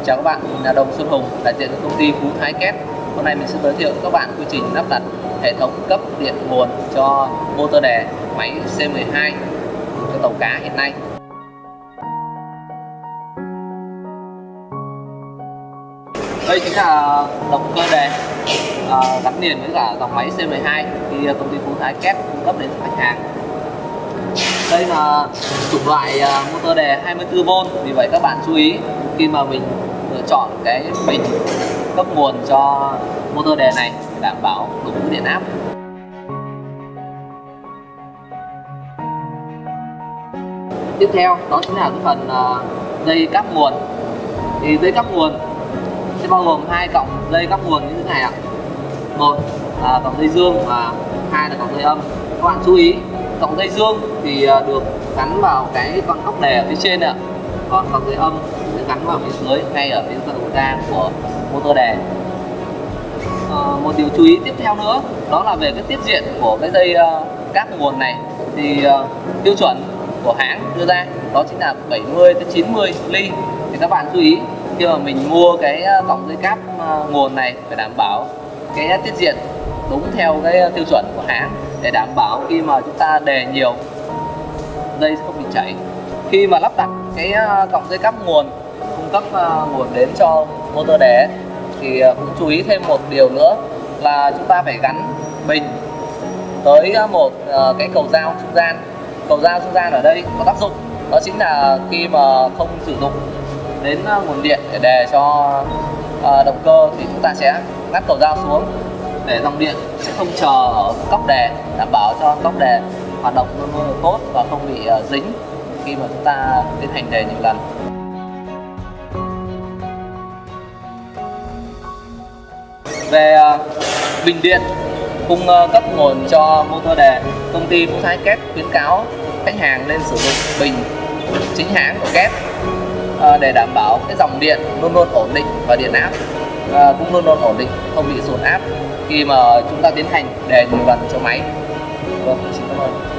Chào các bạn, mình là Đồng Xuân Hùng, đại diện của công ty Phú Thái Két. Hôm nay mình sẽ giới thiệu với các bạn quy trình lắp đặt hệ thống cấp điện nguồn cho motor đè máy C12 cho tàu cá hiện nay. Đây chính là động cơ đè gắn liền với cả dòng máy C12 thì công ty Phú Thái Két cung cấp đến khách hàng. Đây là chủng loại motor đè 24V, vì vậy các bạn chú ý khi mà mình lựa chọn cái bình cấp nguồn cho motor đè này đảm bảo đúng điện áp. Tiếp theo đó chính là cái phần dây cáp nguồn. Thì dây cáp nguồn sẽ bao gồm hai cọng dây cáp nguồn như thế này ạ. Một là cọng dây dương và hai là cọng dây âm. Các bạn chú ý, cọng dây dương thì được gắn vào cái con ốc đè ở phía trên ạ, còn cọng dây âm sẽ gắn vào phía dưới ngay ở phía đầu ga của motor đè. Một điều chú ý tiếp theo nữa đó là về cái tiết diện của cái dây cáp nguồn này thì tiêu chuẩn của hãng đưa ra đó chính là 70 đến 90 ly. Thì các bạn chú ý khi mà mình mua cái cọng dây cáp nguồn này phải đảm bảo cái tiết diện đúng theo cái tiêu chuẩn của hãng để đảm bảo khi mà chúng ta đè nhiều dây sẽ không bị chảy. Khi mà lắp đặt cái cọng dây cáp nguồn cung cấp nguồn đến cho motor đè thì cũng chú ý thêm một điều nữa là chúng ta phải gắn bình tới một cái cầu dao trung gian. Cầu dao trung gian ở đây có tác dụng đó chính là khi mà không sử dụng đến nguồn điện để đè cho động cơ thì chúng ta sẽ ngắt cầu dao xuống để dòng điện sẽ không chờ ở cốc đè, đảm bảo cho cốc đè hoạt động luôn luôn tốt và không bị dính khi mà chúng ta tiến hành đè nhiều lần. Về bình điện cung cấp nguồn cho motor đè, công ty Phú Thái Két khuyến cáo khách hàng nên sử dụng bình chính hãng của Két để đảm bảo cái dòng điện luôn luôn ổn định và điện áp cũng luôn luôn ổn định, không bị dồn áp khi mà chúng ta tiến hành đè nhiều lần cho máy. Vâng, xin cảm ơn.